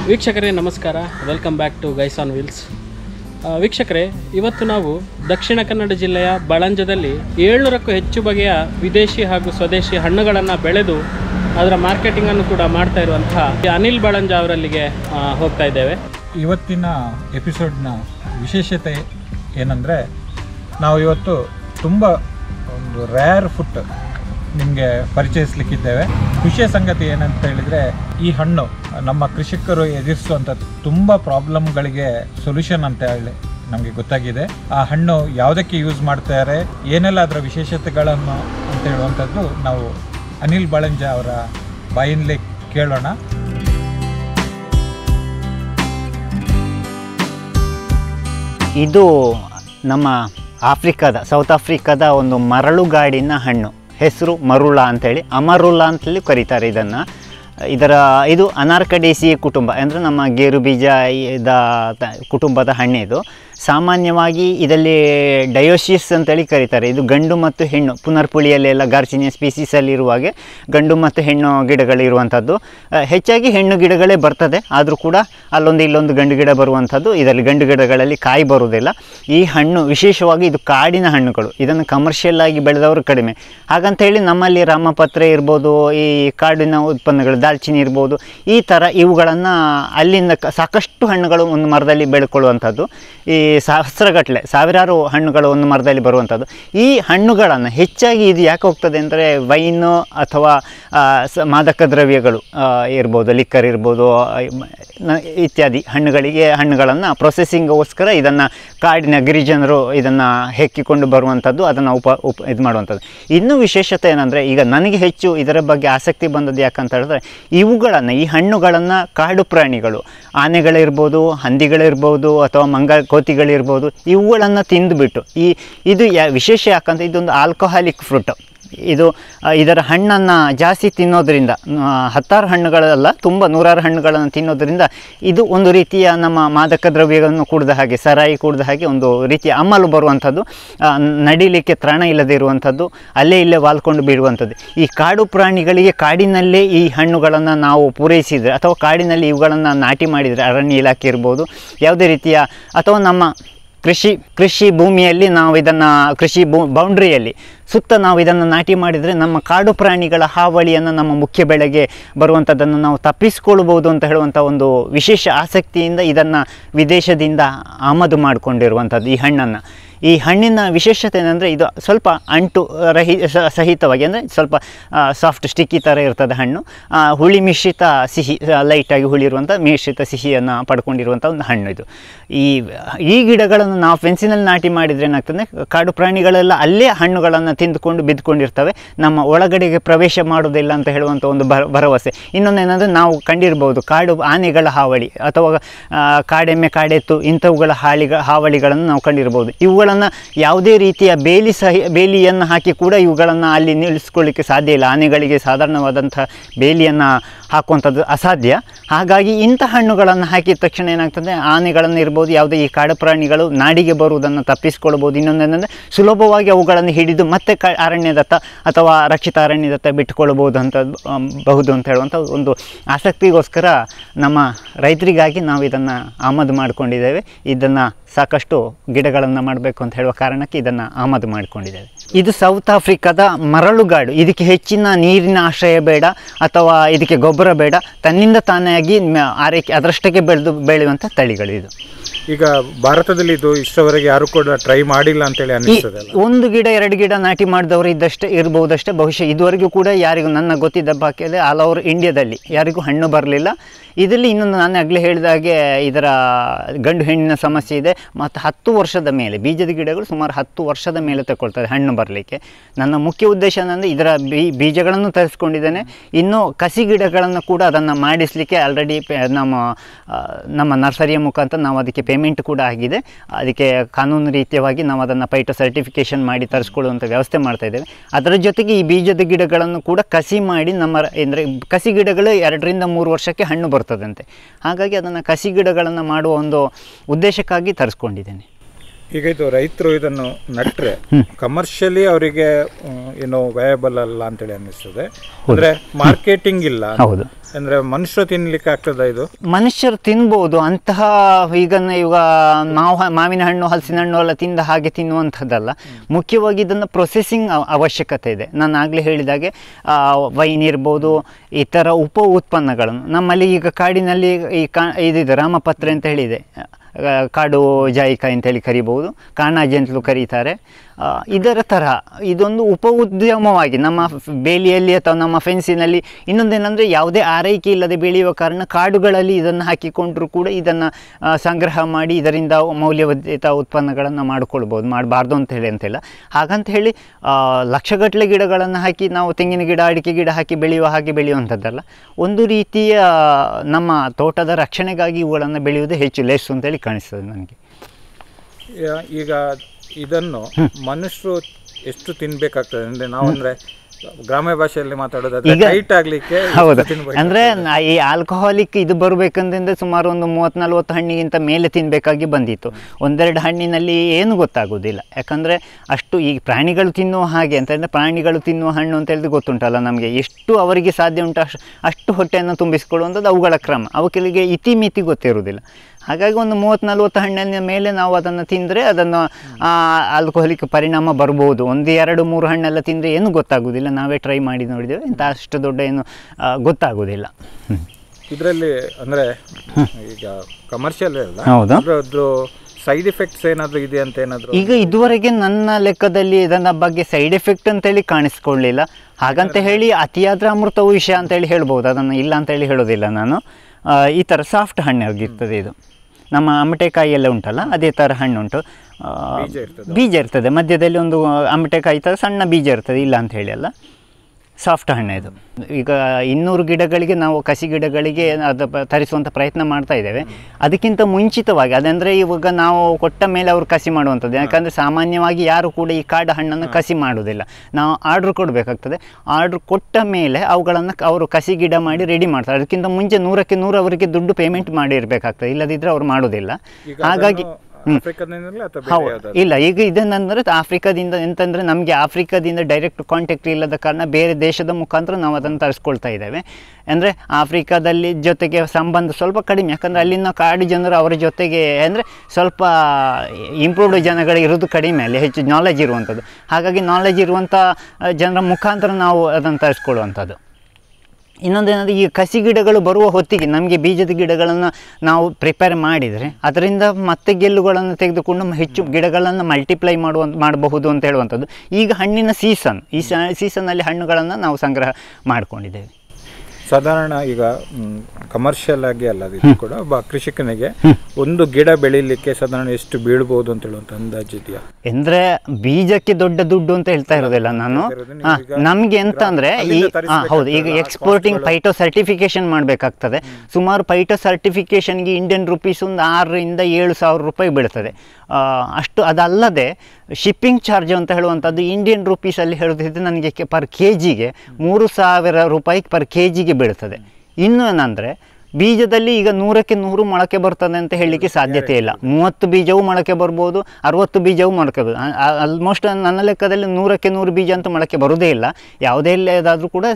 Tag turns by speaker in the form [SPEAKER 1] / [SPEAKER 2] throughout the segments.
[SPEAKER 1] ವೀಕ್ಷಕರೇ ನಮಸ್ಕಾರ, welcome back to guys on wheels. ವೀಕ್ಷಕರೇ, ಇವತ್ತು ನಾವು ದಕ್ಷಿಣ ಕನ್ನಡ ಜಿಲ್ಲೆಯ ಬಳಂಜದಲ್ಲಿ 700ಕ್ಕೂ ಹೆಚ್ಚು ಬಗೆಯ ವಿದೇಶಿ ಹಾಗೂ ಸ್ವದೇಶಿ ಹಣ್ಣುಗಳನ್ನು ಬೆಳೆದು ಅದರ ಮಾರ್ಕೆಟಿಂಗನ್ನು ಕೂಡ ಮಾಡ್ತಾ ಇರುವಂತಹ ಅನಿಲ್ ಬಳಂಜ ಅವರಲ್ಲಿಗೆ ಹೋಗ್ತಾ ಇದ್ದೇವೆ.
[SPEAKER 2] ಇವತ್ತಿನ ಎಪಿಸೋಡ್ನ ವಿಶೇಷತೆ ಏನಂದರೆ, ನಾವು ಇವತ್ತು ತುಂಬ ಒಂದು ರೇರ್ ಫುಡ್ ನಿಮಗೆ ಪರಿಚಯಿಸಲಿಕ್ಕಿದ್ದೇವೆ. ಖುಷಿಯ ಸಂಗತಿ ಏನಂತ ಹೇಳಿದರೆ, ಈ ಹಣ್ಣು ನಮ್ಮ ಕೃಷಿಕರು ಎದುರಿಸುವಂಥ ತುಂಬ ಪ್ರಾಬ್ಲಮ್ಗಳಿಗೆ ಸೊಲ್ಯೂಷನ್ ಅಂತ ಹೇಳಿ ನಮಗೆ ಗೊತ್ತಾಗಿದೆ. ಆ ಹಣ್ಣು ಯಾವುದಕ್ಕೆ ಯೂಸ್ ಮಾಡ್ತಾರೆ, ಏನೆಲ್ಲ ಅದರ ವಿಶೇಷತೆಗಳನ್ನು ಅಂತ ಹೇಳುವಂಥದ್ದು ನಾವು ಅನಿಲ್ ಬಳಂಜ ಅವರ ಬಾಯಿನಲ್ಲಿ ಕೇಳೋಣ.
[SPEAKER 3] ಇದು ನಮ್ಮ ಸೌತ್ ಆಫ್ರಿಕಾದ ಒಂದು ಮರಳುಗಾಡಿನ ಹಣ್ಣು. ಹೆಸರು ಮರುಳ ಅಂಥೇಳಿ, ಅಮರುಳ ಅಂತೇಳಿ ಕರೀತಾರೆ ಇದನ್ನು. ಇದು ಅನಾರ್ಕಡೇಸಿ ಕುಟುಂಬ, ಅಂದರೆ ನಮ್ಮ ಗೇರು ಬೀಜ ಕುಟುಂಬದ ಹಣ್ಣಿದು. ಸಾಮಾನ್ಯವಾಗಿ ಇದರಲ್ಲಿ ಡಯೋಸಿಸ್ ಅಂತೇಳಿ ಕರೀತಾರೆ. ಇದು ಗಂಡು ಮತ್ತು ಹೆಣ್ಣು ಪುನರ್ಪುಳಿಯಲ್ಲೆಲ್ಲ ಗಾರ್ಚಿನಿಯ ಸ್ಪೀಸೀಸಲ್ಲಿರುವಾಗೆ ಗಂಡು ಮತ್ತು ಹೆಣ್ಣು ಗಿಡಗಳಿರುವಂಥದ್ದು. ಹೆಚ್ಚಾಗಿ ಹೆಣ್ಣು ಗಿಡಗಳೇ ಬರ್ತದೆ, ಆದರೂ ಕೂಡ ಅಲ್ಲೊಂದು ಇಲ್ಲೊಂದು ಗಂಡು ಗಿಡ ಬರುವಂಥದ್ದು. ಇದರಲ್ಲಿ ಗಂಡು ಗಿಡಗಳಲ್ಲಿ ಕಾಯಿ ಬರುವುದಿಲ್ಲ. ಈ ಹಣ್ಣು ವಿಶೇಷವಾಗಿ ಇದು ಕಾಡಿನ ಹಣ್ಣುಗಳು. ಇದನ್ನು ಕಮರ್ಷಿಯಲ್ ಆಗಿ ಬೆಳೆದವರು ಕಡಿಮೆ. ಹಾಗಂತೇಳಿ ನಮ್ಮಲ್ಲಿ ರಾಮಪತ್ರೆ ಇರ್ಬೋದು, ಈ ಕಾಡಿನ ಉತ್ಪನ್ನಗಳು ದಾಲ್ಚಿನ್ನಿ ಇರ್ಬೋದು, ಈ ಥರ ಇವುಗಳನ್ನು ಅಲ್ಲಿಂದ ಸಾಕಷ್ಟು ಹಣ್ಣುಗಳು ಒಂದು ಮರದಲ್ಲಿ ಬೆಳ್ಕೊಳ್ಳುವಂಥದ್ದು. ಈ ಸಹಸ್ರಗಟ್ಟಲೆ ಸಾವಿರಾರು ಹಣ್ಣುಗಳು ಒಂದು ಮರದಲ್ಲಿ ಬರುವಂಥದ್ದು. ಈ ಹಣ್ಣುಗಳನ್ನು ಹೆಚ್ಚಾಗಿ ಇದು ಯಾಕೆ ಹೋಗ್ತದೆ ಅಂದರೆ, ವೈನು ಅಥವಾ ಮಾದಕ ದ್ರವ್ಯಗಳು ಇರ್ಬೋದು, ಲಿಕ್ಕರ್ ಇರ್ಬೋದು, ಇತ್ಯಾದಿ ಹಣ್ಣುಗಳನ್ನು ಪ್ರೊಸೆಸಿಂಗ್ಗೋಸ್ಕರ ಇದನ್ನು ಕಾಡಿನ ಗಿರಿಜನರು ಇದನ್ನು ಹೆಕ್ಕಿಕೊಂಡು ಬರುವಂಥದ್ದು, ಅದನ್ನು ಇದು ಮಾಡುವಂಥದ್ದು. ಇನ್ನೂ ವಿಶೇಷತೆ ಏನಂದರೆ, ಈಗ ನನಗೆ ಹೆಚ್ಚು ಇದರ ಬಗ್ಗೆ ಆಸಕ್ತಿ ಬಂದದ್ದು ಯಾಕಂತ ಹೇಳಿದ್ರೆ, ಈ ಹಣ್ಣುಗಳನ್ನು ಕಾಡು ಪ್ರಾಣಿಗಳು, ಆನೆಗಳಿರ್ಬೋದು, ಹಂದಿಗಳಿರ್ಬೋದು, ಅಥವಾ ಕೋತಿಗಳಿರ್ಬೋದು, ಇವುಗಳನ್ನು ತಿಂದುಬಿಟ್ಟು ಇದು ವಿಶೇಷ ಯಾಕಂತ ಇದೊಂದು ಆಲ್ಕೋಹಾಲಿಕ್ ಫ್ರೂಟ್. ಇದರ ಹಣ್ಣನ್ನು ಜಾಸ್ತಿ ತಿನ್ನೋದ್ರಿಂದ, ಹತ್ತಾರು ಹಣ್ಣುಗಳಲ್ಲ, ನೂರಾರು ಹಣ್ಣುಗಳನ್ನು ತಿನ್ನೋದ್ರಿಂದ ಇದು ಒಂದು ರೀತಿಯ ನಮ್ಮ ಮಾದಕ ದ್ರವ್ಯಗಳನ್ನು ಕುಡಿದ ಹಾಗೆ, ಸರಾಯಿ ಕುಡಿದ ಹಾಗೆ ಒಂದು ರೀತಿಯ ಅಮಲು ಬರುವಂಥದ್ದು, ನಡಿಲಿಕ್ಕೆ ತ್ರಾಣ ಇಲ್ಲದೆ ಇರುವಂಥದ್ದು, ಅಲ್ಲೇ ಇಲ್ಲೇ ವಾಲ್ಕೊಂಡು ಬಿಡುವಂಥದ್ದು. ಈ ಕಾಡು ಪ್ರಾಣಿಗಳಿಗೆ ಕಾಡಿನಲ್ಲೇ ಈ ಹಣ್ಣುಗಳನ್ನು ನಾವು ಪೂರೈಸಿದರೆ, ಅಥವಾ ಕಾಡಿನಲ್ಲಿ ಇವುಗಳನ್ನು ನಾಟಿ ಮಾಡಿದರೆ, ಅರಣ್ಯ ಇಲಾಖೆ ಇರ್ಬೋದು, ಯಾವುದೇ ರೀತಿಯ, ಅಥವಾ ನಮ್ಮ ಕೃಷಿ ಭೂಮಿಯಲ್ಲಿ ನಾವು ಇದನ್ನು ಬೌಂಡ್ರಿಯಲ್ಲಿ ಸುತ್ತ ನಾವು ಇದನ್ನು ನಾಟಿ ಮಾಡಿದರೆ, ನಮ್ಮ ಕಾಡು ಪ್ರಾಣಿಗಳ ಹಾವಳಿಯನ್ನು ನಮ್ಮ ಮುಖ್ಯ ಬೆಳೆಗೆ ಬರುವಂಥದ್ದನ್ನು ನಾವು ತಪ್ಪಿಸಿಕೊಳ್ಬೋದು ಅಂತ ಹೇಳುವಂಥ ಒಂದು ವಿಶೇಷ ಆಸಕ್ತಿಯಿಂದ ಇದನ್ನು ವಿದೇಶದಿಂದ ಆಮದು ಮಾಡಿಕೊಂಡಿರುವಂಥದ್ದು ಈ ಹಣ್ಣನ್ನು. ಈ ಹಣ್ಣಿನ ವಿಶೇಷತೆ ಏನಂದರೆ, ಇದು ಸ್ವಲ್ಪ ಅಂಟು ಸಹಿತವಾಗಿ, ಅಂದರೆ ಸ್ವಲ್ಪ ಸಾಫ್ಟ್ ಸ್ಟಿಕ್ಕಿ ಥರ ಇರ್ತದೆ ಹಣ್ಣು. ಹುಳಿ ಮಿಶ್ರಿತ ಸಿಹಿ, ಲೈಟಾಗಿ ಹುಳಿ ಇರುವಂಥ ಮಿಶ್ರಿತ ಸಿಹಿಯನ್ನು ಪಡ್ಕೊಂಡಿರುವಂಥ ಒಂದು ಹಣ್ಣು ಇದು. ಈ ಗಿಡಗಳನ್ನು ನಾವು ಫೆನ್ಸಿನಲ್ಲಿ ನಾಟಿ ಮಾಡಿದರೆ ಏನಾಗ್ತದೆ, ಕಾಡು ಪ್ರಾಣಿಗಳೆಲ್ಲ ಅಲ್ಲೇ ಹಣ್ಣುಗಳನ್ನು ತಿಂದುಕೊಂಡು ಬಿದ್ದುಕೊಂಡಿರ್ತವೆ, ನಮ್ಮ ಒಳಗಡೆಗೆ ಪ್ರವೇಶ ಮಾಡೋದಿಲ್ಲ ಅಂತ ಹೇಳುವಂಥ ಒಂದು ಭರವಸೆ. ಇನ್ನೊಂದೇನೆಂದರೆ, ನಾವು ಕಂಡಿರ್ಬೋದು ಕಾಡು ಆನೆಗಳ ಹಾವಳಿ, ಅಥವಾ ಕಾಡೆಮ್ಮೆ, ಕಾಡೆತ್ತು, ಇಂಥವುಗಳ ಹಾವಳಿಗಳನ್ನು ನಾವು ಕಂಡಿರ್ಬೋದು. ಇವುಗಳನ್ನು ಯಾವುದೇ ರೀತಿಯ ಬೇಲಿಯನ್ನು ಹಾಕಿ ಕೂಡ ಇವುಗಳನ್ನು ಅಲ್ಲಿ ನಿಲ್ಲಿಸ್ಕೊಳ್ಳಿಕ್ಕೆ ಸಾಧ್ಯ ಇಲ್ಲ. ಆನೆಗಳಿಗೆ ಸಾಧಾರಣವಾದಂಥ ಬೇಲಿಯನ್ನು ಹಾಕುವಂಥದ್ದು ಅಸಾಧ್ಯ. ಹಾಗಾಗಿ ಇಂಥ ಹಣ್ಣುಗಳನ್ನು ಹಾಕಿದ ತಕ್ಷಣ ಏನಾಗ್ತದೆ, ಆನೆಗಳನ್ನು ಇರ್ಬೋದು, ಯಾವುದೇ ಈ ಕಾಡು ಪ್ರಾಣಿಗಳು ನಾಡಿಗೆ ಬರುವುದನ್ನು ತಪ್ಪಿಸ್ಕೊಳ್ಬೋದು. ಇನ್ನೊಂದೇನೆಂದರೆ, ಸುಲಭವಾಗಿ ಅವುಗಳನ್ನು ಹಿಡಿದು ಮತ್ತೆ ಅರಣ್ಯದತ್ತ ಅಥವಾ ರಕ್ಷಿತ ಅರಣ್ಯದತ್ತ ಬಿಟ್ಟುಕೊಳ್ಬೋದು ಅಂತ ಹೇಳುವಂಥ ಒಂದು ಆಸಕ್ತಿಗೋಸ್ಕರ ನಮ್ಮ ರೈತರಿಗಾಗಿ ನಾವು ಇದನ್ನು ಆಮದು ಮಾಡಿಕೊಂಡಿದ್ದೇವೆ. ಇದನ್ನು ಸಾಕಷ್ಟು ಗಿಡಗಳನ್ನು ಮಾಡಬೇಕು ಅಂತ ಹೇಳುವ ಕಾರಣಕ್ಕೆ ಇದನ್ನು ಆಮದು ಮಾಡಿಕೊಂಡಿದ್ದೇವೆ. ಇದು ಸೌತ್ ಆಫ್ರಿಕಾದ ಮರಳುಗಾಡು. ಇದಕ್ಕೆ ಹೆಚ್ಚಿನ ನೀರಿನ ಆಶ್ರಯ ಬೇಡ, ಅಥವಾ ಇದಕ್ಕೆ ಗೊಬ್ಬರ ಬೇಡ, ತನ್ನಿಂದ ತಾನಾಗಿ ಅದರಷ್ಟಕ್ಕೆ ಬೆಳೆಯುವಂಥ ತಳಿಗಳು ಇದು.
[SPEAKER 2] ಈಗ ಭಾರತದಲ್ಲಿ ಇದು ಇಷ್ಟವರೆಗೆ ಯಾರು ಕೂಡ ಟ್ರೈ ಮಾಡಿಲ್ಲ ಅಂತೇಳಿ ಅನಿಸ್ತದೆ.
[SPEAKER 3] ಒಂದು ಗಿಡ 2 ಗಿಡ ನಾಟಿ ಮಾಡಿದವರು ಇರಬಹುದಷ್ಟೇ. ಬಹುಶಃ ಇದುವರೆಗೂ ಕೂಡ ಯಾರಿಗೂ, ನನ್ನ ಗೊತ್ತಿದ್ದ ಬಾಕಿಯಲ್ಲಿ ಆಲ್ ಓವರ್ ಇಂಡಿಯಾದಲ್ಲಿ ಯಾರಿಗೂ ಹಣ್ಣು ಬರಲಿಲ್ಲ. ಇದರಲ್ಲಿ ಇನ್ನೊಂದು, ನಾನು ಆಗಲೇ ಹೇಳಿದ ಹಾಗೆ ಇದರ ಗಂಡು ಹೆಣ್ಣಿನ ಸಮಸ್ಯೆ ಇದೆ. ಮತ್ತು 10 ವರ್ಷದ ಮೇಲೆ, ಬೀಜದ ಗಿಡಗಳು ಸುಮಾರು 10 ವರ್ಷದ ಮೇಲೆ ತಗೊಳ್ತದೆ ಹಣ್ಣು ಬರಲಿಕ್ಕೆ. ನನ್ನ ಮುಖ್ಯ ಉದ್ದೇಶ ಏನಂದರೆ, ಇದರ ಬೀಜಗಳನ್ನು ತರಿಸ್ಕೊಂಡಿದ್ದೇನೆ. ಇನ್ನು ಕಸಿ ಗಿಡಗಳನ್ನು ಕೂಡ ಅದನ್ನು ಮಾಡಿಸಲಿಕ್ಕೆ ಆಲ್ರೆಡಿ ನಮ್ಮ ನರ್ಸರಿಯ ಮುಖಾಂತರ ನಾವು ಅದಕ್ಕೆ ಪೇಮೆಂಟ್ ಕೂಡ ಆಗಿದೆ. ಅದಕ್ಕೆ ಕಾನೂನು ರೀತಿಯಾಗಿ ನಾವು ಅದನ್ನು ಪೈಟೋ ಸರ್ಟಿಫಿಕೇಷನ್ ಮಾಡಿ ತರಿಸ್ಕೊಳ್ಳುವಂಥ ವ್ಯವಸ್ಥೆ ಮಾಡ್ತಾಯಿದ್ದೇವೆ. ಅದರ ಜೊತೆಗೆ ಈ ಬೀಜದ ಗಿಡಗಳನ್ನು ಕೂಡ ಕಸಿ ಮಾಡಿ ಅಂದರೆ ಕಸಿ ಗಿಡಗಳು 2 ರಿಂದ 3 ವರ್ಷಕ್ಕೆ ಹಣ್ಣು ಬರ್ತದಂತೆ. ಹಾಗಾಗಿ ಅದನ್ನು ಕಸಿ ಗಿಡಗಳನ್ನು ಮಾಡುವ ಒಂದು ಉದ್ದೇಶಕ್ಕಾಗಿ ತರಿಸ್ಕೊಂಡಿದ್ದೇನೆ.
[SPEAKER 2] ಈಗ ಇದು ರೈತರು ಇದನ್ನು ನಟ್ರೆ ಕಮರ್ಷಿಯಲಿ ಅವರಿಗೆ ಏನು ವಯಬಲ್ ಅಲ್ಲ ಅಂತೇಳಿ ಅನ್ನಿಸ್ತದೆ. ಅಂದ್ರೆ ಮಾರ್ಕೆಟಿಂಗ್ ಇಲ್ಲ.
[SPEAKER 3] ಹೌದು.
[SPEAKER 2] ಅಂದ್ರೆ ಮನುಷ್ಯರು ತಿನ್ಲಿಕ್ಕೆ ಆಗ್ತದ? ಇದು
[SPEAKER 3] ಮನುಷ್ಯರು ತಿನ್ಬೋದು ಅಂತಹ. ಈಗ ಮಾವಿನ ಹಣ್ಣು ಹಲಸಿನ ಹಣ್ಣು ಎಲ್ಲ ತಿಂದ ಹಾಗೆ ತಿನ್ನುವಂಥದ್ದಲ್ಲ. ಮುಖ್ಯವಾಗಿ ಇದನ್ನು ಪ್ರೊಸೆಸಿಂಗ್ ಅವಶ್ಯಕತೆ ಇದೆ. ನಾನು ಆಗಲೇ ಹೇಳಿದಾಗೆ ವೈನ್ ಇರ್ಬೋದು, ಈ ಥರ ಉಪ ಉತ್ಪನ್ನಗಳನ್ನು ನಮ್ಮಲ್ಲಿ ಈಗ ಕಾಡಿನಲ್ಲಿ ಇದಿದೆ, ರಾಮಪತ್ರೆ ಅಂತ ಹೇಳಿದೆ, ಕಾಡು ಜಾಯಿಕಾಯಿ ಅಂತೇಳಿ ಕರಿಬೋದು, ಕಾಣಾಜಿ ಅಂತಲೂ ಕರೀತಾರೆ. ಇದರ ತರಹ ಇದೊಂದು ಉಪ ಉದ್ಯಮವಾಗಿ ನಮ್ಮ ಬೇಲಿಯಲ್ಲಿ ಅಥವಾ ನಮ್ಮ ಫೆನ್ಸಿನಲ್ಲಿ. ಇನ್ನೊಂದೇನೆಂದರೆ ಯಾವುದೇ ಆರೈಕೆ ಇಲ್ಲದೆ ಬೆಳೆಯುವ ಕಾರಣ ಕಾಡುಗಳಲ್ಲಿ ಇದನ್ನು ಹಾಕಿಕೊಂಡ್ರೂ ಕೂಡ ಇದನ್ನು ಸಂಗ್ರಹ ಮಾಡಿ ಇದರಿಂದ ಮೌಲ್ಯವರ್ಧಿತ ಉತ್ಪನ್ನಗಳನ್ನು ಮಾಡಿಕೊಳ್ಬೋದು. ಮಾಡಬಾರ್ದು ಅಂತ ಅಂತಿಲ್ಲ. ಹಾಗಂತ ಹೇಳಿ ಲಕ್ಷಗಟ್ಟಲೆ ಗಿಡಗಳನ್ನು ಹಾಕಿ ನಾವು ತೆಂಗಿನ ಗಿಡ ಅಡಿಕೆ ಗಿಡ ಹಾಕಿ ಬೆಳೆಯುವಂಥದ್ದಲ್ಲ. ಒಂದು ರೀತಿಯ ನಮ್ಮ ತೋಟದ ರಕ್ಷಣೆಗಾಗಿ ಇವುಗಳನ್ನು ಬೆಳೆಯುವುದು ಹೆಚ್ಚು ಲೆಸ್ ಅಂತೇಳಿ ಕಾಣಿಸ್ತದೆ ನನಗೆ.
[SPEAKER 2] ಈಗ ಇದನ್ನು ಮನುಷ್ಯರು ಎಷ್ಟು ತಿನ್ಬೇಕಾಗ್ತದೆ? ಅಂದ್ರೆ ನಾವು ಅಂದ್ರೆ ಗ್ರಾಮ್ಯ ಭಾಷೆಯಲ್ಲಿ ಮಾತಾಡೋದಾದ್ರೆ ಟೈಟ್ ಆಗ್ಲಿಕ್ಕೆ.
[SPEAKER 3] ಹೌದು, ಅಂದ್ರೆ ಈ ಆಲ್ಕೋಹಾಲಿಕ್ ಇದು ಬರಬೇಕಂದ್ರೆ ಸುಮಾರು ಒಂದು 30-40 ಹಣ್ಣಿಗಿಂತ ಮೇಲೆ ತಿನ್ನಬೇಕಾಗಿ ಬಂದಿತ್ತು. ಒಂದೆರಡು ಹಣ್ಣಿನಲ್ಲಿ ಏನು ಗೊತ್ತಾಗೋದಿಲ್ಲ. ಯಾಕಂದರೆ ಅಷ್ಟು ಈ ಪ್ರಾಣಿಗಳು ತಿನ್ನುವ ಹಾಗೆ ಅಂತಂದರೆ ಪ್ರಾಣಿಗಳು ತಿನ್ನುವ ಹಣ್ಣು ಅಂತ ಹೇಳಿದ್ರೆ ಗೊತ್ತುಂಟಲ್ಲ ನಮಗೆ, ಎಷ್ಟು ಅವರಿಗೆ ಸಾಧ್ಯ ಉಂಟು ಅಷ್ಟು ಹೊಟ್ಟೆಯನ್ನು ತುಂಬಿಸಿಕೊಳ್ಳುವಂಥದ್ದು ಅವುಗಳ ಕ್ರಮ. ಅವಕ್ಕೆ ಇತಿಮಿತಿ ಗೊತ್ತಿರುವುದಿಲ್ಲ. ಹಾಗಾಗಿ ಒಂದು 30-40 ಹಣ್ಣಿನ ಮೇಲೆ ನಾವು ಅದನ್ನು ತಿಂದರೆ ಅದನ್ನು ಆಲ್ಕೋಹಾಲಿಕ್ ಪರಿಣಾಮ ಬರ್ಬೋದು. 1-2-3 ಹಣ್ಣೆಲ್ಲ ತಿಂದರೆ ಏನು ಗೊತ್ತಾಗೋದಿಲ್ಲ. ನಾವೇ ಟ್ರೈ ಮಾಡಿ ನೋಡಿದ್ದೇವೆ, ಇಂಥ ಅಷ್ಟು ದೊಡ್ಡ ಏನು ಗೊತ್ತಾಗೋದಿಲ್ಲ.
[SPEAKER 2] ಇದರಲ್ಲಿ ಅಂದರೆ ಈಗ ಕಮರ್ಷಿಯಲ್ ಅಲ್ಲ, ಅದ್ರದ್ದು ಸೈಡ್ ಎಫೆಕ್ಟ್ಸ್ ಏನಾದರೂ ಇದೆ ಅಂತ ಏನಾದರೂ?
[SPEAKER 3] ಈಗ ಇದುವರೆಗೆ ನನ್ನ ಲೆಕ್ಕದಲ್ಲಿ ಇದನ್ನ ಬಗ್ಗೆ ಸೈಡ್ ಎಫೆಕ್ಟ್ ಅಂತೇಳಿ ಕಾಣಿಸ್ಕೊಳ್ಳಿಲ್ಲ. ಹಾಗಂತ ಹೇಳಿ ಅತಿಯಾದ್ರೆ ಅಮೃತವು ವಿಷ ಅಂತೇಳಿ ಹೇಳ್ಬೋದು, ಅದನ್ನು ಇಲ್ಲ ಅಂತೇಳಿ ಹೇಳೋದಿಲ್ಲ ನಾನು. ಈ ಥರ ಸಾಫ್ಟ್ ಹಣ್ಣಾಗಿರ್ತದೆ ಇದು. ನಮ್ಮ ಅಮಟೆಕಾಯಿ ಎಲ್ಲ ಉಂಟಲ್ಲ ಅದೇ ಥರ ಹಣ್ಣುಂಟು. ಬೀಜ ಇರ್ತದೆ ಮಧ್ಯದಲ್ಲಿ, ಒಂದು ಅಮಟೆಕಾಯಿ ಥರ ಸಣ್ಣ ಬೀಜ ಇರ್ತದೆ, ಇಲ್ಲ ಅಂತ ಹೇಳಿ ಅಲ್ಲ. ಸಾಫ್ಟ್ ಹಣ್ಣು ಇದು. ಈಗ 200 ಗಿಡಗಳಿಗೆ ನಾವು ಕಸಿ ಗಿಡಗಳಿಗೆ ಅದು ತರಿಸುವಂಥ ಪ್ರಯತ್ನ ಮಾಡ್ತಾ ಇದ್ದೇವೆ. ಅದಕ್ಕಿಂತ ಮುಂಚಿತವಾಗಿ ಅದಂದರೆ ಇವಾಗ ನಾವು ಕೊಟ್ಟ ಮೇಲೆ ಅವರು ಕಸಿ ಮಾಡುವಂಥದ್ದು. ಯಾಕಂದರೆ ಸಾಮಾನ್ಯವಾಗಿ ಯಾರು ಕೂಡ ಈ ಕಾಡು ಹಣ್ಣನ್ನು ಕಸಿ ಮಾಡೋದಿಲ್ಲ. ನಾವು ಆರ್ಡ್ರ್ ಕೊಡಬೇಕಾಗ್ತದೆ. ಆರ್ಡ್ರ್ ಕೊಟ್ಟ ಮೇಲೆ ಅವುಗಳನ್ನು ಅವರು ಕಸಿ ಗಿಡ ಮಾಡಿ ರೆಡಿ ಮಾಡ್ತಾರೆ. ಅದಕ್ಕಿಂತ ಮುಂಚೆ 100ಕ್ಕೆ 100 ಅವರಿಗೆ ದುಡ್ಡು ಪೇಮೆಂಟ್ ಮಾಡಿರಬೇಕಾಗ್ತದೆ, ಇಲ್ಲದಿದ್ದರೆ ಅವ್ರು ಮಾಡೋದಿಲ್ಲ. ಹಾಗಾಗಿ ಇಲ್ಲ, ಈಗ ಇದೇನಂದರೆ ಆಫ್ರಿಕಾದಿಂದ ಎಂತಂದರೆ ನಮಗೆ ಆಫ್ರಿಕಾದಿಂದ ಡೈರೆಕ್ಟ್ ಕಾಂಟ್ಯಾಕ್ಟ್ ಇಲ್ಲದ ಕಾರಣ ಬೇರೆ ದೇಶದ ಮುಖಾಂತರ ನಾವು ಅದನ್ನು ತರಿಸ್ಕೊಳ್ತಾ ಇದ್ದೇವೆ. ಅಂದರೆ ಆಫ್ರಿಕಾದಲ್ಲಿ ಜೊತೆಗೆ ಸಂಬಂಧ ಸ್ವಲ್ಪ ಕಡಿಮೆ. ಯಾಕಂದರೆ ಅಲ್ಲಿನ ಕಾಡು ಜನರು ಅವರ ಜೊತೆಗೆ ಅಂದರೆ ಸ್ವಲ್ಪ ಇಂಪ್ರೂವ್ಡ್ ಜನಗಳು ಇರೋದು ಕಡಿಮೆ, ಅಲ್ಲಿ ಹೆಚ್ಚು ನಾಲೆಜ್ ಇರುವಂಥದ್ದು. ಹಾಗಾಗಿ ನಾಲೆಜ್ ಇರುವಂಥ ಜನರ ಮುಖಾಂತರ ನಾವು ಅದನ್ನು ತರಿಸ್ಕೊಳ್ಳುವಂಥದ್ದು. ಇನ್ನೊಂದೇನಾದರೂ ಈ ಕಸಿ ಗಿಡಗಳು ಬರುವ ಹೊತ್ತಿಗೆ ನಮಗೆ ಬೀಜದ ಗಿಡಗಳನ್ನು ನಾವು ಪ್ರಿಪೇರ್ ಮಾಡಿದರೆ ಅದರಿಂದ ಮತ್ತೆ ಗೆಲ್ಲುಗಳನ್ನು ತೆಗೆದುಕೊಂಡು ಹೆಚ್ಚು ಗಿಡಗಳನ್ನು ಮಲ್ಟಿಪ್ಲೈ ಮಾಡಬಹುದು ಅಂತ ಹೇಳುವಂಥದ್ದು. ಈಗ ಹಣ್ಣಿನ ಸೀಸನ್, ಈ ಸೀಸನ್ನಲ್ಲಿ ಹಣ್ಣುಗಳನ್ನು ನಾವು ಸಂಗ್ರಹ ಮಾಡಿಕೊಂಡಿದ್ದೇವೆ.
[SPEAKER 2] ಸಾಧಾರಣ ಈಗ ಕಮರ್ಷಿಯಲ್ ಆಗಿ ಅಲ್ಲ, ಇದು ಕೂಡ ಒಬ್ಬ ಕೃಷಿಕನಿಗೆ ಒಂದು ಗಿಡ ಬೆಳೀಲಿಕ್ಕೆ ಸಾಧಾರಣ ಎಷ್ಟು ಬೀಳ್ಬೋದು ಅಂತ ಹೇಳುವಂಥ ಅಂದಾಜು ಇದೆಯಾ?
[SPEAKER 3] ಅಂದರೆ ಬೀಜಕ್ಕೆ ದೊಡ್ಡ ದುಡ್ಡು ಅಂತ ಹೇಳ್ತಾ ಇರೋದಿಲ್ಲ ನಾನು. ನಮಗೆ ಎಂತ ಅಂದರೆ ಹೌದು, ಈಗ ಎಕ್ಸ್ಪೋರ್ಟಿಂಗ್ ಪೈಟೋ ಸರ್ಟಿಫಿಕೇಶನ್ ಮಾಡಬೇಕಾಗ್ತದೆ. ಸುಮಾರು ಪೈಟೋ ಸರ್ಟಿಫಿಕೇಷನ್ಗೆ ಇಂಡಿಯನ್ ರುಪೀಸ್ ಒಂದು 6,000-7,000 ಸಾವಿರ ಬೀಳ್ತದೆ. ಅಷ್ಟು ಅದಲ್ಲದೆ ಶಿಪ್ಪಿಂಗ್ ಚಾರ್ಜ್ ಅಂತ ಹೇಳುವಂಥದ್ದು ಇಂಡಿಯನ್ ರುಪೀಸಲ್ಲಿ ಹೇಳೋದಿದ್ರೆ ನನಗೆ ಪರ್ ಕೆ ಜಿಗೆ 3,000 ರೂಪಾಯಿ ಪರ್ ಕೆ ಜಿಗೆ ಬೀಳ್ತದೆ. ಇನ್ನು ಏನಂದರೆ ಬೀಜದಲ್ಲಿ ಈಗ 100ಕ್ಕೆ 100 ಮೊಳಕೆ ಬರ್ತದೆ ಅಂತ ಹೇಳಲಿಕ್ಕೆ ಸಾಧ್ಯತೆ ಇಲ್ಲ. 30 ಬೀಜವೂ ಮೊಳಕೆ ಬರ್ಬೋದು, 60 ಬೀಜವೂ ಮೊಳಕೆ ಬರ್ಬೋದು. ಆಲ್ಮೋಸ್ಟ್ ನನ್ನ ಲೆಕ್ಕದಲ್ಲಿ 100ಕ್ಕೆ 100 ಬೀಜ ಅಂತ ಮೊಳಕೆ ಬರೋದೇ ಇಲ್ಲ. ಯಾವುದೇ ಇಲ್ಲದಾದರೂ ಕೂಡ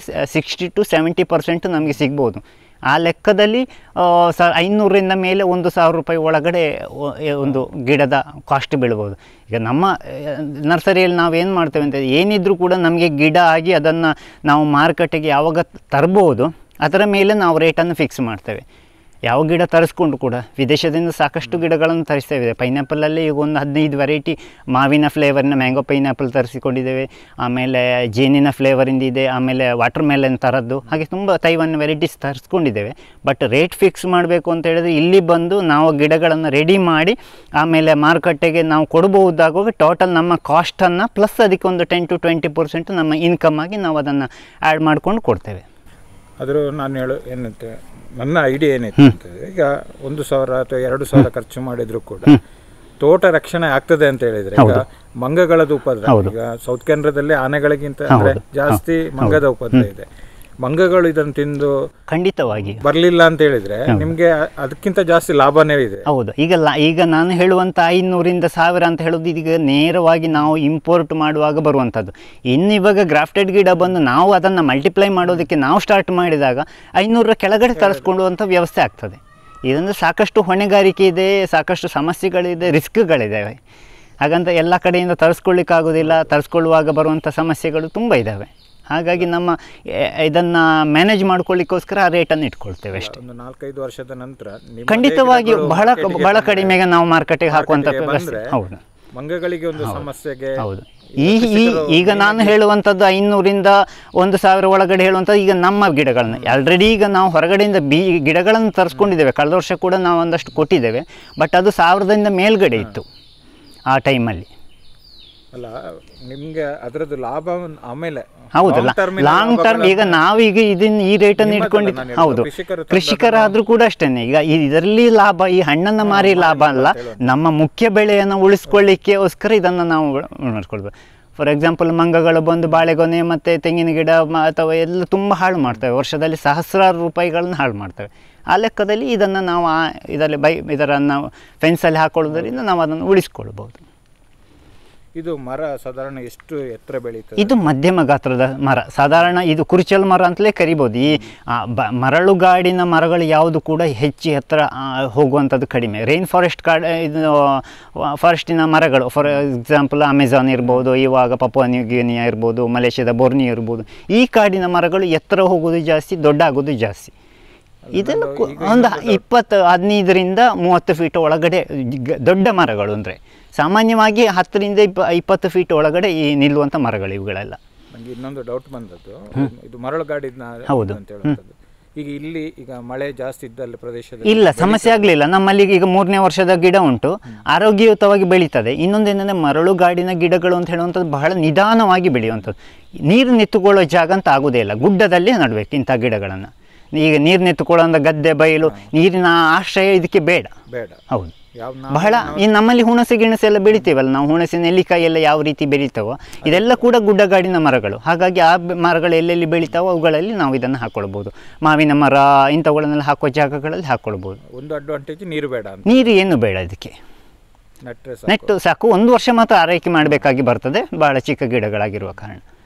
[SPEAKER 3] 60-70% ನಮಗೆ ಸಿಗ್ಬೋದು. ಆ ಲೆಕ್ಕದಲ್ಲಿ 500ರಿಂದ ಮೇಲೆ 1,000 ರೂಪಾಯಿ ಒಳಗಡೆ ಒಂದು ಗಿಡದ ಕಾಸ್ಟ್ ಬೀಳ್ಬೋದು. ಈಗ ನಮ್ಮ ನರ್ಸರಿಯಲ್ಲಿ ನಾವು ಏನು ಮಾಡ್ತೇವೆ ಅಂತ ಏನಿದ್ರೂ ಕೂಡ ನಮಗೆ ಗಿಡ ಆಗಿ ಅದನ್ನು ನಾವು ಮಾರುಕಟ್ಟೆಗೆ ಯಾವಾಗ ತರ್ಬೋದು ಅದರ ಮೇಲೆ ನಾವು ರೇಟನ್ನು ಫಿಕ್ಸ್ ಮಾಡ್ತೇವೆ. ಯಾವ ಗಿಡ ತರಿಸ್ಕೊಂಡು ಕೂಡ ವಿದೇಶದಿಂದ ಸಾಕಷ್ಟು ಗಿಡಗಳನ್ನು ತರಿಸ್ತೇವೆ. ಪೈನಾಪಲಲ್ಲಿ ಈಗ ಒಂದು 15 ವೆರೈಟಿ ಮಾವಿನ ಫ್ಲೇವರಿನ ಮ್ಯಾಂಗೋ ಪೈನಾಪಲ್ ತರಿಸಿಕೊಂಡಿದ್ದೇವೆ. ಆಮೇಲೆ ಜೇನಿನ ಫ್ಲೇವರಿಂದ ಇದೆ, ಆಮೇಲೆ ವಾಟರ್ ಮೆಲನ್ ಥರದ್ದು, ಹಾಗೆ ತುಂಬ ತೈವಾನ್ ವೆರೈಟೀಸ್ ತರಿಸ್ಕೊಂಡಿದ್ದೇವೆ. ಬಟ್ ರೇಟ್ ಫಿಕ್ಸ್ ಮಾಡಬೇಕು ಅಂತ ಹೇಳಿದ್ರೆ ಇಲ್ಲಿ ಬಂದು ನಾವು ಗಿಡಗಳನ್ನು ರೆಡಿ ಮಾಡಿ ಆಮೇಲೆ ಮಾರುಕಟ್ಟೆಗೆ ನಾವು ಕೊಡಬಹುದಾಗುವಾಗ ಟೋಟಲ್ ನಮ್ಮ ಕಾಸ್ಟನ್ನು ಪ್ಲಸ್ ಅದಕ್ಕೆ ಒಂದು 10-20% ನಮ್ಮ ಇನ್ಕಮ್ ಆಗಿ ನಾವು ಅದನ್ನು ಆ್ಯಡ್ ಮಾಡ್ಕೊಂಡು ಕೊಡ್ತೇವೆ.
[SPEAKER 2] ಆದರೂ ನಾನು ಏನಂತೆ ನನ್ನ ಐಡಿಯಾ ಏನಿತ್ತು ಅಂತಂದರೆ, ಈಗ 1,000 ಅಥವಾ 2,000 ಖರ್ಚು ಮಾಡಿದ್ರು ಕೂಡ ತೋಟ ರಕ್ಷಣೆ ಆಗ್ತದೆ ಅಂತ ಹೇಳಿದ್ರೆ, ಈಗ ಮಂಗಗಳದ್ದು ಉಪದ್ರ ಈಗ ಸೌತ್ ಕೇಂದ್ರದಲ್ಲಿ ಆನೆಗಳಿಗಿಂತ ಅಂದರೆ ಜಾಸ್ತಿ ಮಂಗದ ಉಪದ್ರ ಇದೆ. ಮಂಗಗಳು ಇದನ್ನು ತಿಂದು
[SPEAKER 3] ಖಂಡಿತವಾಗಿ
[SPEAKER 2] ಬರಲಿಲ್ಲ ಅಂತ ಹೇಳಿದ್ರೆ ನಿಮಗೆ ಅದಕ್ಕಿಂತ ಜಾಸ್ತಿ ಲಾಭನೇ ಇದೆ.
[SPEAKER 3] ಹೌದು. ಈಗ ನಾನು ಹೇಳುವಂಥ 500ರಿಂದ 1000 ಅಂತ ಹೇಳೋದು ಈಗ ನೇರವಾಗಿ ನಾವು ಇಂಪೋರ್ಟ್ ಮಾಡುವಾಗ ಬರುವಂಥದ್ದು. ಇನ್ನು ಇವಾಗ ಗ್ರಾಫ್ಟೆಡ್ ಗಿಡ ಬಂದು ನಾವು ಅದನ್ನು ಮಲ್ಟಿಪ್ಲೈ ಮಾಡೋದಕ್ಕೆ ನಾವು ಸ್ಟಾರ್ಟ್ ಮಾಡಿದಾಗ 500ರ ಕೆಳಗಡೆ ತರಿಸ್ಕೊಳ್ಳುವಂಥ ವ್ಯವಸ್ಥೆ ಆಗ್ತದೆ. ಇದನ್ನು ಸಾಕಷ್ಟು ಹೊಣೆಗಾರಿಕೆ ಇದೆ, ಸಾಕಷ್ಟು ಸಮಸ್ಯೆಗಳಿದೆ, ರಿಸ್ಕ್ಗಳಿದ್ದಾವೆ. ಹಾಗಂತ ಎಲ್ಲ ಕಡೆಯಿಂದ ತರಿಸ್ಕೊಳ್ಳಿಕ್ಕಾಗೋದಿಲ್ಲ. ತರಿಸ್ಕೊಳ್ಳುವಾಗ ಬರುವಂಥ ಸಮಸ್ಯೆಗಳು ತುಂಬ ಇದ್ದಾವೆ. ಹಾಗಾಗಿ ನಮ್ಮ ಇದನ್ನು ಮ್ಯಾನೇಜ್ ಮಾಡ್ಕೊಳ್ಳಿಕ್ಕೋಸ್ಕರ ಆ ರೇಟನ್ನು ಇಟ್ಕೊಳ್ತೇವೆ ಅಷ್ಟೇ.
[SPEAKER 2] ಒಂದು 4-5 ವರ್ಷದ ನಂತರ
[SPEAKER 3] ಖಂಡಿತವಾಗಿ ಬಹಳ ಕಡಿಮೆಗೆ ನಾವು ಮಾರ್ಕೆಟಿಗೆ ಹಾಕುವಂಥ ವ್ಯವಸ್ಥೆ. ಹೌದು.
[SPEAKER 2] ಮಂಗಗಳಿಗೆ ಒಂದು ಸಮಸ್ಯೆಗೆ
[SPEAKER 3] ಹೌದು. ಈಗ ನಾನು ಹೇಳುವಂಥದ್ದು 500ರಿಂದ 1000 ಒಳಗಡೆ ಹೇಳುವಂಥದ್ದು ಈಗ ನಮ್ಮ ಗಿಡಗಳನ್ನ ಆಲ್ರೆಡಿ ಈಗ ನಾವು ಹೊರಗಡೆಯಿಂದ ಗಿಡಗಳನ್ನು ತರಿಸ್ಕೊಂಡಿದ್ದೇವೆ. ಕಳೆದ ವರ್ಷ ಕೂಡ ನಾವು ಒಂದಷ್ಟು ಕೊಟ್ಟಿದ್ದೇವೆ. ಬಟ್ ಅದು 1000ದಿಂದ ಮೇಲ್ಗಡೆ ಇತ್ತು ಆ ಟೈಮಲ್ಲಿ.
[SPEAKER 2] ಅಲ್ಲ, ನಿಮಗೆ ಅದರದ್ದು ಲಾಭ ಆಮೇಲೆ
[SPEAKER 3] ಹೌದಲ್ಲ, ಲಾಂಗ್ ಟರ್ಮ್. ಈಗ ನಾವೀಗ ಇದನ್ನು ಈ ರೇಟನ್ನು ಇಟ್ಕೊಂಡಿದ್ದು. ಹೌದು, ಕೃಷಿಕರಾದರೂ ಕೂಡ ಅಷ್ಟೇ. ಈಗ ಇದರಲ್ಲಿ ಲಾಭ, ಈ ಹಣ್ಣನ್ನು ಮಾರಿ ಲಾಭ ಅಲ್ಲ, ನಮ್ಮ ಮುಖ್ಯ ಬೆಳೆಯನ್ನು ಉಳಿಸ್ಕೊಳ್ಳಿಕ್ಕೋಸ್ಕರ ಇದನ್ನು ನಾವು ಮಾಡ್ಕೊಳ್ಬೇಕು. ಫಾರ್ ಎಕ್ಸಾಂಪಲ್, ಮಂಗಗಳು ಬಂದು ಬಾಳೆಗೊನೆ ಮತ್ತು ತೆಂಗಿನ ಗಿಡ ಅಥವಾ ಎಲ್ಲ ತುಂಬ ಹಾಳು ಮಾಡ್ತವೆ. ವರ್ಷದಲ್ಲಿ ಸಹಸ್ರಾರು ರೂಪಾಯಿಗಳನ್ನ ಹಾಳು ಮಾಡ್ತವೆ. ಆ ಲೆಕ್ಕದಲ್ಲಿ ಇದನ್ನು ನಾವು ಇದನ್ನು ಫೆನ್ಸಲ್ಲಿ ಹಾಕೊಳ್ಳೋದ್ರಿಂದ ನಾವು ಅದನ್ನು ಉಳಿಸ್ಕೊಳ್ಬೋದು.
[SPEAKER 2] ಇದು ಮರ ಸಾಧಾರಣ ಎಷ್ಟು ಎತ್ತರ ಬೆಳೀತದೆ?
[SPEAKER 3] ಇದು ಮಧ್ಯಮ ಗಾತ್ರದ ಮರ. ಸಾಧಾರಣ ಇದು ಕುರುಚಲ್ ಮರ ಅಂತಲೇ ಕರಿಬೋದು. ಈ ಮರಳುಗಾಡಿನ ಮರಗಳು ಯಾವುದು ಕೂಡ ಹೆಚ್ಚು ಎತ್ತರ ಹೋಗುವಂಥದ್ದು ಕಡಿಮೆ. ರೈನ್ ಫಾರೆಸ್ಟ್ ಇದು ಫಾರೆಸ್ಟಿನ ಮರಗಳು, ಫಾರ್ ಎಕ್ಸಾಂಪಲ್ ಅಮೆಜಾನ್ ಇರ್ಬೋದು, ಇವಾಗ ಪಪುವಾ ನ್ಯೂ ಗಿನಿಯಾ ಇರ್ಬೋದು, ಮಲೇಷ್ಯಾದ ಬೋರ್ನಿಯೋ ಇರ್ಬೋದು. ಈ ಕಾಡಿನ ಮರಗಳು ಎತ್ತರ ಹೋಗೋದು ಜಾಸ್ತಿ, ದೊಡ್ಡ ಆಗೋದು ಜಾಸ್ತಿ. ಇದೆಲ್ಲ ಒಂದು 15ರಿಂದ 30 ಫೀಟ್ ಒಳಗಡೆ ದೊಡ್ಡ ಮರಗಳು. ಅಂದರೆ ಸಾಮಾನ್ಯವಾಗಿ 10ರಿಂದ 20 ಫೀಟ್ ಒಳಗಡೆ ನಿಲ್ಲುವಂಥ ಮರಗಳು ಇವುಗಳೆಲ್ಲ.
[SPEAKER 2] ನನಗೆ ಇನ್ನೊಂದು ಡೌಟ್ ಬಂದದ್ದು, ಇದು ಮರಳುಗಾಡಿನ
[SPEAKER 3] ಹೌದು
[SPEAKER 2] ಅಂತ ಹೇಳುವಂಥದ್ದು. ಈಗ ಮಳೆ ಜಾಸ್ತಿ ಇದ್ದಲ್ಲಿ ಪ್ರದೇಶದಲ್ಲಿ
[SPEAKER 3] ಇಲ್ಲ, ಸಮಸ್ಯೆ ಆಗಲಿಲ್ಲ. ನಮ್ಮಲ್ಲಿ ಈಗ 3ನೇ ವರ್ಷದ ಗಿಡ ಉಂಟು, ಆರೋಗ್ಯಯುತವಾಗಿ ಬೆಳೀತದೆ. ಇನ್ನೊಂದೇನೆಂದರೆ ಮರಳುಗಾಡಿನ ಗಿಡಗಳು ಅಂತ ಹೇಳುವಂಥದ್ದು ಬಹಳ ನಿಧಾನವಾಗಿ ಬೆಳೆಯುವಂಥದ್ದು. ನೀರು ನಿಂತುಕೊಳ್ಳೋ ಜಾಗ ಅಂತ ಆಗೋದೇ ಇಲ್ಲ, ಗುಡ್ಡದಲ್ಲಿ ನಡಬೇಕು ಇಂಥ ಗಿಡಗಳನ್ನು. ಈಗ ನೀರು ನಿಂತುಕೊಳ್ಳೋ ಗದ್ದೆ ಬಯಲು ನೀರಿನ ಆಶ್ರಯ ಇದಕ್ಕೆ ಬೇಡ. ಹೌದು. ಬಹಳ ನಮ್ಮಲ್ಲಿ ಹುಣಸೆ ಗಿಣಸೆ ಎಲ್ಲ ಬೆಳಿತೀವಲ್ಲ ನಾವು, ಹುಣಸೆ ನೆಲ್ಲಿಕಾಯಿ ಎಲ್ಲ ಯಾವ ರೀತಿ ಬೆಳೀತಾವೋ ಇದೆಲ್ಲ ಕೂಡ ಗುಡ್ಡಗಾಡಿನ ಮರಗಳು. ಹಾಗಾಗಿ ಆ ಮರಗಳು ಎಲ್ಲೆಲ್ಲಿ ಬೆಳೀತಾವೋ ಅವುಗಳಲ್ಲಿ ನಾವು ಇದನ್ನು ಹಾಕ್ಕೊಳ್ಬೋದು. ಮಾವಿನ ಮರ ಇಂಥವುಗಳನ್ನೆಲ್ಲ ಹಾಕುವ ಜಾಗಗಳಲ್ಲಿ ಹಾಕ್ಕೊಳ್ಬೋದು.
[SPEAKER 2] ಒಂದು ಅಡ್ವಾಂಟೇಜ್ ನೀರು ಬೇಡ,
[SPEAKER 3] ನೀರು ಏನು ಬೇಡ ಇದಕ್ಕೆ. ನೆಟ್ಟು ಸಾಕು. 1 ವರ್ಷ ಮಾತ್ರ ಆರೈಕೆ ಮಾಡಬೇಕಾಗಿ ಬರ್ತದೆ, ಭಾಳ ಚಿಕ್ಕ ಗಿಡಗಳಾಗಿರುವ ಕಾರಣ.